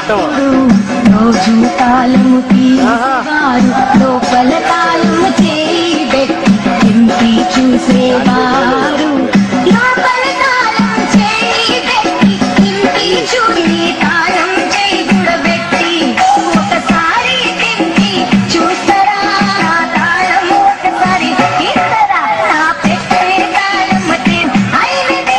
రోజు తాళము తీసేవారు లోపల తాళము చేయి పెట్టి చూసేవారు లోపల తాళం చేయి పెట్టి ఇంటి చూసి తాళం చేయి గుడబెట్టి ఒకసారి తింటి చూస్తారా తాళం ఒకసారి ఇస్తారా నా పెట్టే తాళం అయినది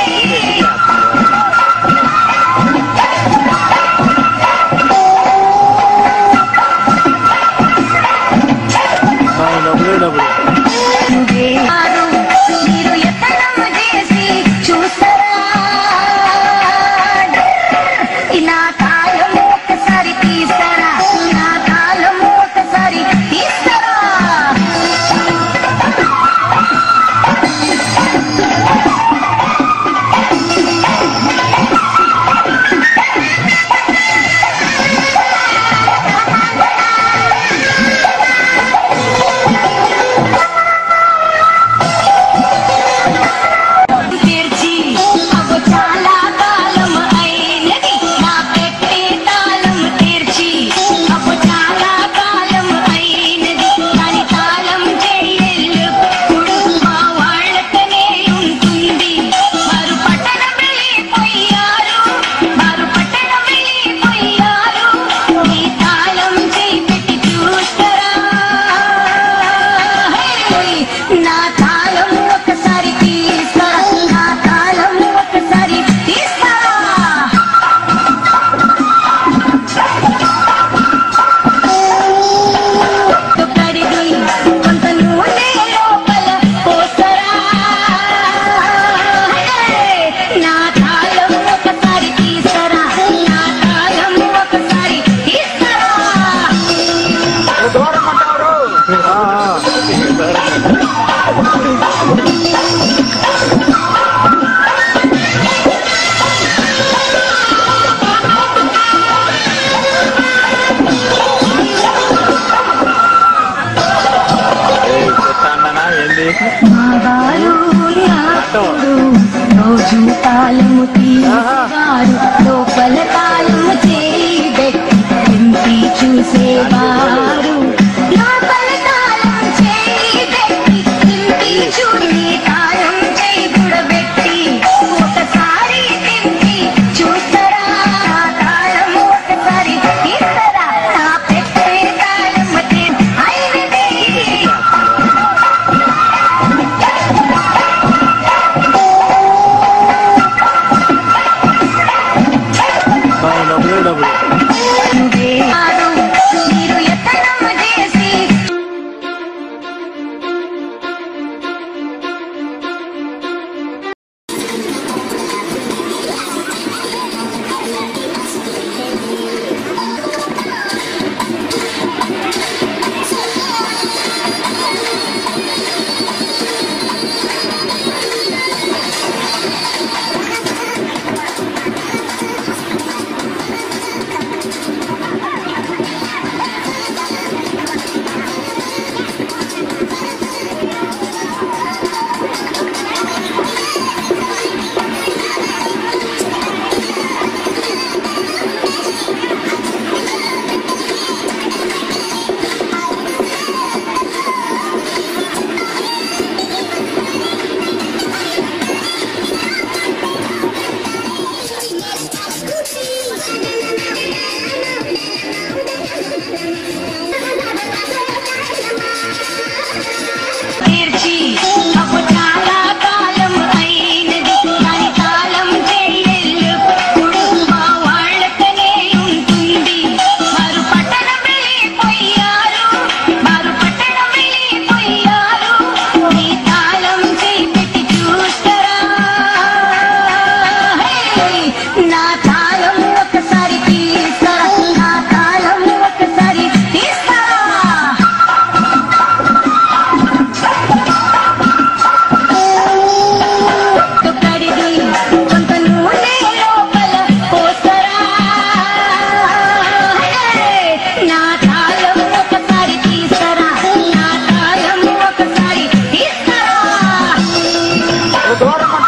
మీరు ఎత్తనం చేసి చూస్తారా నా తాళం ఒకసారి తీస్తారా నా తాళం ఒకసారి తీస్తారా నా తాళం ఒకసారి తీస్తారా నా తాళం ఒకసారి తీస్తారా కడిగి కొంత నూనె లోపల పోస్తారా నా తాళం ఒకసారి తీస్తారా నా తాళం ఒకసారి తీస్తారా రోజు తాళము తీసేవారు లోపల తాళము చేయి పెట్టి చూసేవారు లోపల తాళం చేయి పెట్టి ఇంటి చూసి తాళం చేయి గుడబెట్టి ఒకసారి తింటి చూస్తారా తాళం ఒకసారి ఇస్తారా నా పెట్టే తాళం అయినది మీరు ఎత్తనం చేసి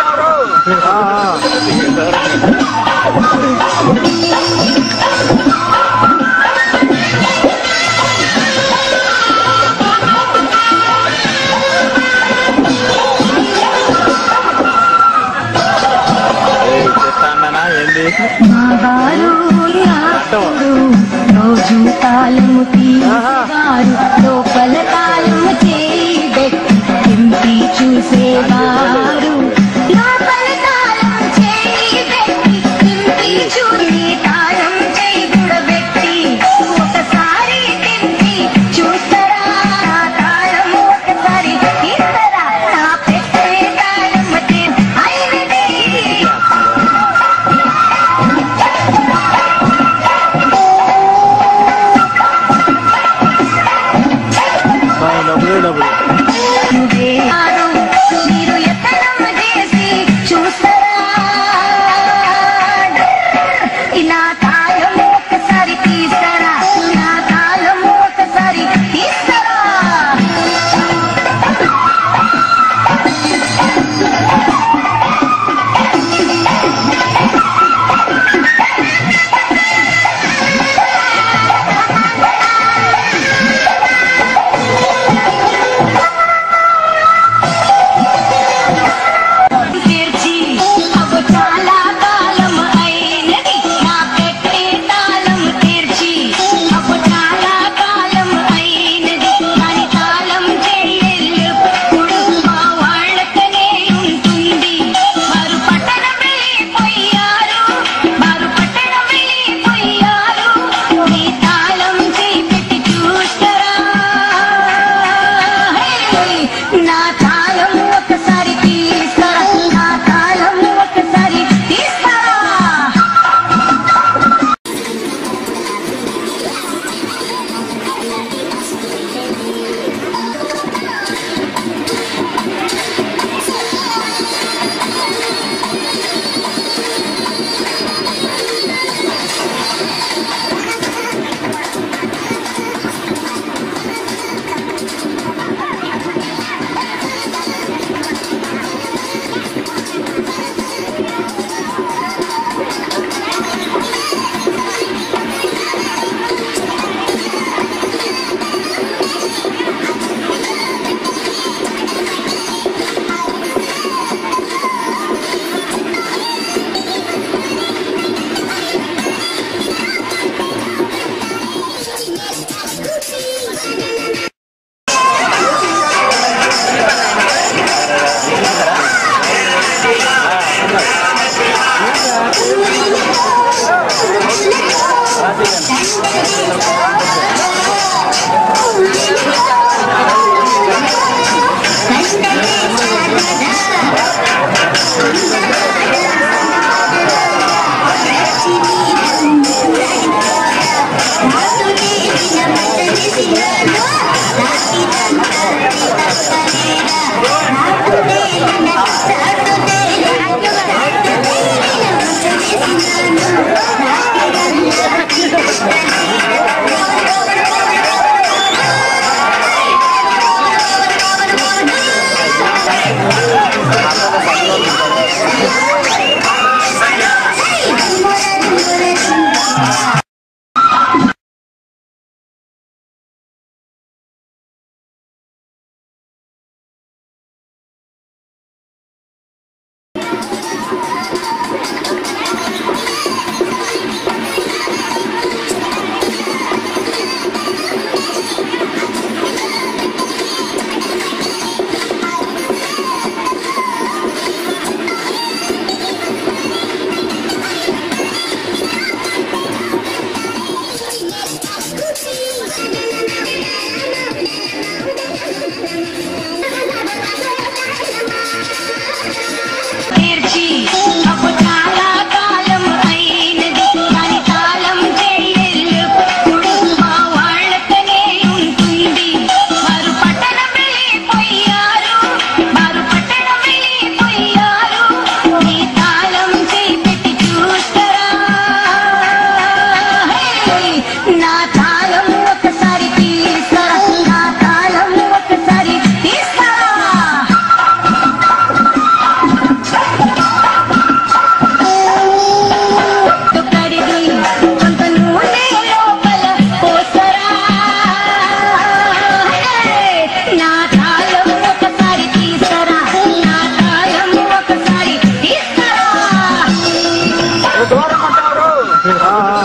దూరం రోజు తాళము తీసేవారు లోపల తాళము చేయి పెట్టి తింపి చూసేవారు లోపల తాళం చేయి పెట్టి తింపి చూసి తాళం చేయి గుడబెట్టి ఒకసారి తింపి చూస్తారా తాళం ఒకసారి తీస్తారా నా పెట్టే తాళం అయినది మీరు ఎత్తడం చేసి చూస్తారా నా తాళం ఒకసారి తీస్తారా నా తాళం ఒకసారి తీస్తారా నా తాళం ఒకసారి తీస్తారా నా తాళం ఒకసారి తీస్తారా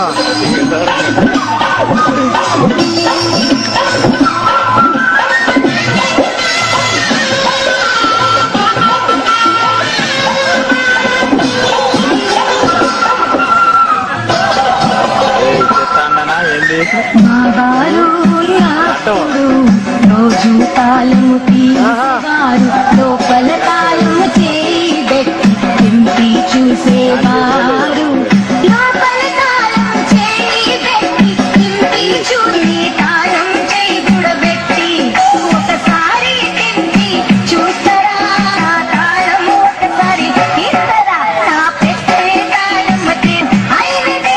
రోజు తాళము తీసేవారు లోపల తాళము చేయి పెట్టి తింపి చూసేవారు లోపల తాళం చేయి పెట్టి తింపి చూసి తాళం చేయి కూడబెట్టి ఒకసారి తింపి చూస్తారా నా తాళం ఒకసారి తీస్తారా నా పెట్టే తాళం అయినది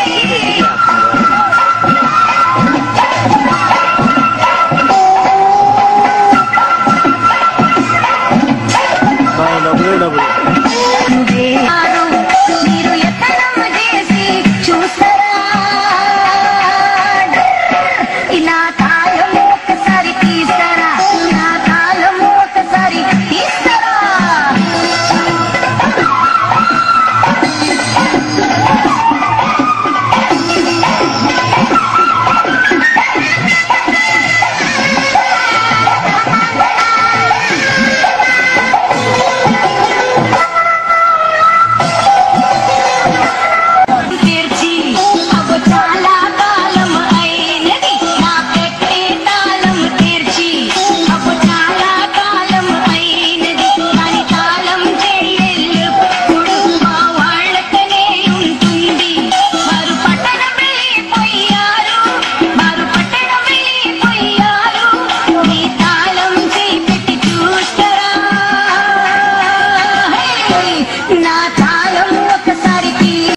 మీరు ఎత్తనం చేసి చూస్తారా నా తాళం ఒకసారి తీస్తారా నా తాళం ఒకసారి తీస్తారా నా